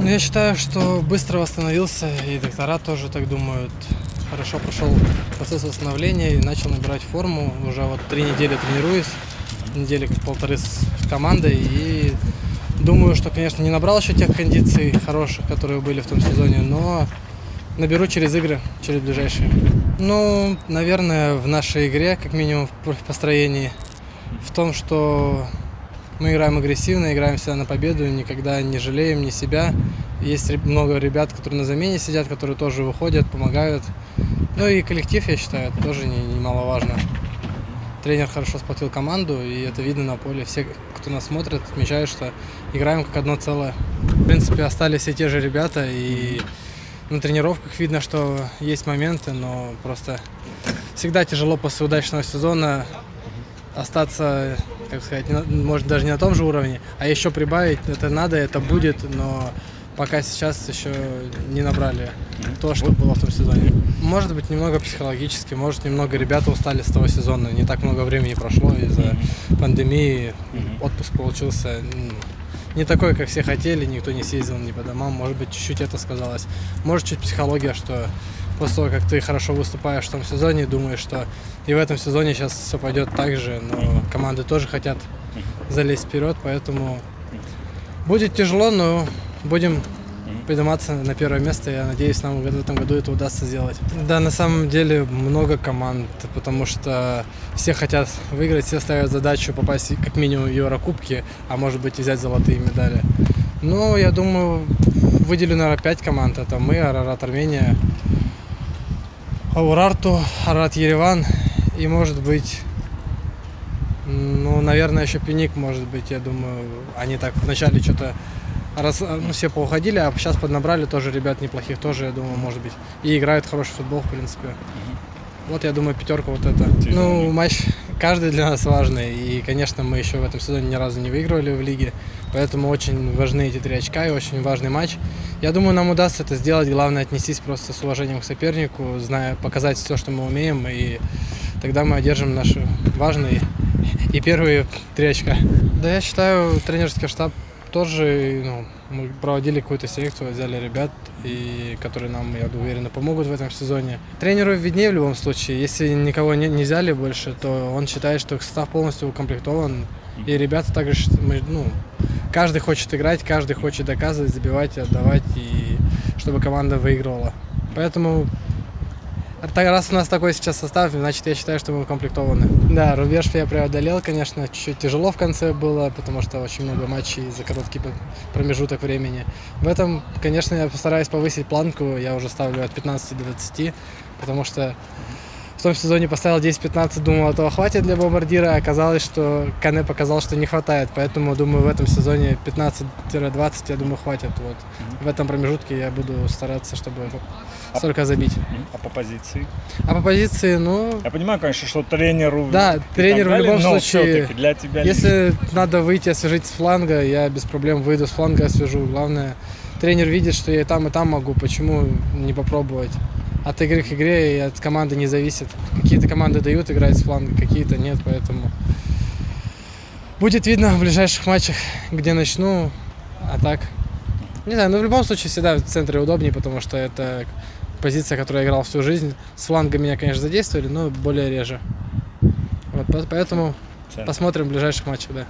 Ну, я считаю, что быстро восстановился, и доктора тоже так думают. Хорошо прошел процесс восстановления и начал набирать форму. Уже вот 3 недели тренируюсь, недели как полторы с командой. И думаю, что, конечно, не набрал еще тех кондиций хороших, которые были в том сезоне, но наберу через игры, через ближайшие. Ну, наверное, в нашей игре, как минимум в построении, в том, что мы играем агрессивно, играем всегда на победу, никогда не жалеем ни себя. Есть много ребят, которые на замене сидят, которые тоже выходят, помогают. Ну и коллектив, я считаю, это тоже немаловажно. Тренер хорошо сплотил команду, и это видно на поле. Все, кто нас смотрит, отмечают, что играем как одно целое. В принципе, остались все те же ребята, и на тренировках видно, что есть моменты, но просто всегда тяжело после удачного сезона остаться, как сказать, может даже не на том же уровне, а еще прибавить. Это надо, это будет, но пока сейчас еще не набрали то, что было в том сезоне. Может быть, немного психологически, может, немного ребята устали с того сезона. Не так много времени прошло из-за пандемии. Отпуск получился не такой, как все хотели, никто не съездил ни по домам. Может быть, чуть-чуть это сказалось. Может, чуть психология, что после того, как ты хорошо выступаешь в том сезоне, думаешь, что и в этом сезоне сейчас все пойдет так же, но команды тоже хотят залезть вперед, поэтому будет тяжело, но будем подниматься на первое место. Я надеюсь, нам в этом году это удастся сделать. Да, на самом деле много команд, потому что все хотят выиграть, все ставят задачу попасть как минимум в Еврокубки, а может быть и взять золотые медали. Но я думаю, выделю, наверное, 5 команд. Это мы, Арарат Армения, Урарту, Арарат Ереван и, может быть, ну, наверное, еще Пеник, может быть, я думаю, они так вначале что-то все поуходили, а сейчас поднабрали тоже ребят неплохих, тоже, я думаю, может быть, и играют хороший футбол, в принципе. Вот, я думаю, 5 вот это. Ну, матч каждый для нас важный, и, конечно, мы еще в этом сезоне ни разу не выигрывали в лиге, поэтому очень важны эти 3 очка и очень важный матч. Я думаю, нам удастся это сделать, главное отнестись просто с уважением к сопернику, зная, показать все, что мы умеем, и тогда мы одержим наши важные и первые 3 очка. Да, я считаю, тренерский штаб тоже, мы проводили какую-то селекцию, взяли ребят, которые нам, я уверен, помогут в этом сезоне. Тренеру виднее в любом случае. Если никого не взяли больше, то он считает, что состав полностью укомплектован. И ребята также, каждый хочет играть, каждый хочет доказывать, забивать, отдавать, и чтобы команда выигрывала. Поэтому, раз у нас такой сейчас состав, значит, я считаю, что мы укомплектованы. Да, рубеж я преодолел, конечно, чуть-чуть тяжело в конце было, потому что очень много матчей за короткий промежуток времени. В этом, конечно, я постараюсь повысить планку, я уже ставлю от 15 до 20, потому что в том сезоне поставил 10-15, думал, этого хватит для бомбардира, оказалось, что Кане показал, что не хватает, поэтому, думаю, в этом сезоне 15-20, я думаю, хватит. Вот. В этом промежутке я буду стараться, чтобы столько забить. А по позиции? А по позиции, Я понимаю, конечно, что тренеру... Да, тренер в любом случае, для тебя если надо выйти, освежить с фланга, я без проблем выйду с фланга, освежу. Главное, тренер видит, что я и там могу, почему не попробовать? От игры к игре и от команды не зависит. Какие-то команды дают играть с фланга, какие-то нет, поэтому будет видно в ближайших матчах, где начну, а так. Не знаю, но в любом случае всегда в центре удобнее, потому что это позиция, которую я играл всю жизнь. С фланга меня, конечно, задействовали, но более реже. Вот, поэтому посмотрим в ближайших матчах, да.